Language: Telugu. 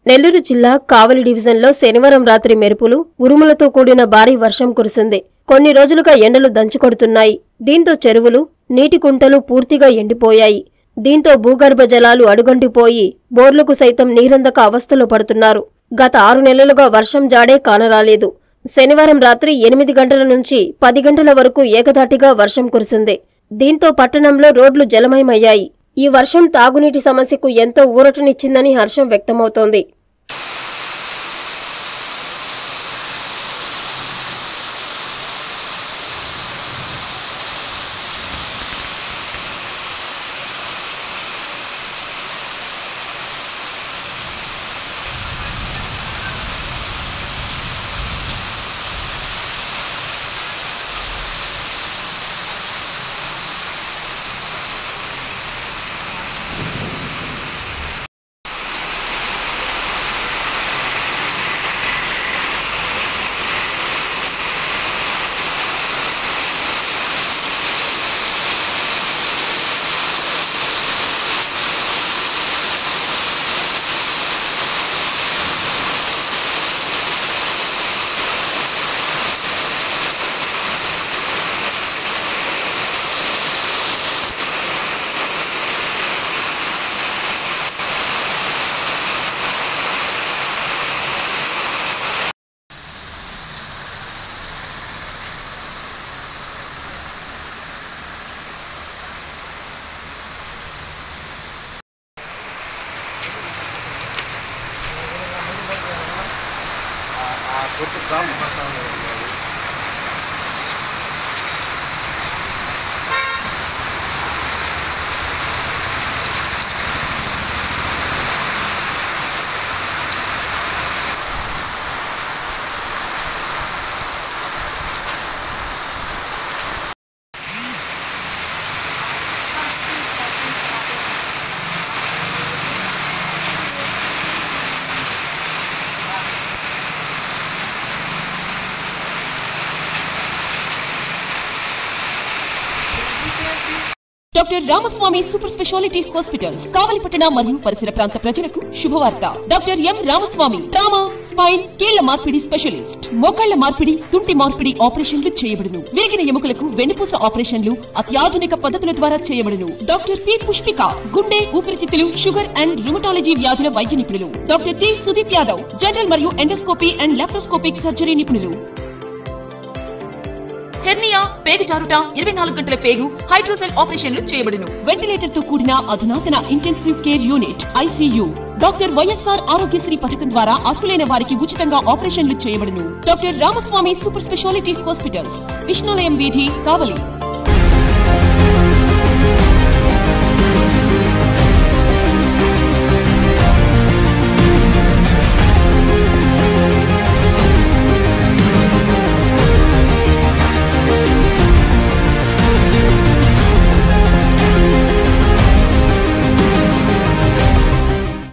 నెల్లూరు జిల్లా కావలి డివిజన్లో శనివారం రాత్రి మెరుపులు, ఉరుములతో కూడిన భారీ వర్షం కురిసింది. కొన్ని రోజులుగా ఎండలు దంచుకొడుతున్నాయి. దీంతో చెరువులు, నీటి కుంటలు పూర్తిగా ఎండిపోయాయి. దీంతో భూగర్భ జలాలు అడుగంటిపోయి బోర్లకు సైతం నీరందక అవస్థలు పడుతున్నారు. గత 6 నెలలుగా వర్షం జాడే కానరాలేదు. శనివారం రాత్రి 8 గంటల నుంచి 10 గంటల వరకు ఏకధాటిగా వర్షం కురిసింది. దీంతో పట్టణంలో రోడ్లు జలమయమయ్యాయి. ఈ వర్షం తాగునీటి సమస్యకు ఎంతో ఊరటనిచ్చిందని హర్షం వ్యక్తమవుతోంది. Doctor Ramaswamy super speciality hospitals కావలిపట్టణ మరియు పరిసర ప్రాంత ప్రజలకు శుభవార్త. Doctor M Ramaswamy trauma, spine, కీళ్ల మార్పిడి స్పెషలిస్ట్. మోకాళ్ల మార్పిడి, తుంటి మార్పిడి ఆపరేషన్లు చేయబడును. విరిగిన ఎముకలకు వెన్నుపూస ఆపరేషన్లు అత్యాధునిక పద్ధతుల ద్వారా చేయబడును. డాక్టర్ పి పుష్పిక గుండె, ఊపిరితిత్తులు, షుగర్ అండ్ రుమటాలజీ వ్యాధుల వైద్య నిపుణులు. Doctor T Sudeep Yadav general మరియు ఎండోస్కోపీ అండ్ లాప్రోస్కోపిక్ సర్జరీ నిపుణులు. హెర్నియా, పేగు జారుట, 24 గంటల పేగు, హైడ్రోసెల్ ఆపరేషన్లు చేయబడును. వెంటిలేటర్ తో కూడిన అధునాతన intensive care unit ICU. Doctor YSR Aarogyasri పథకం ద్వారా అర్హులైన వారికి ఉచితంగా ఆపరేషన్లు చేయబడును. Doctor Ramaswamy super speciality hospitals, Vishnulayam వీధి, కావలి.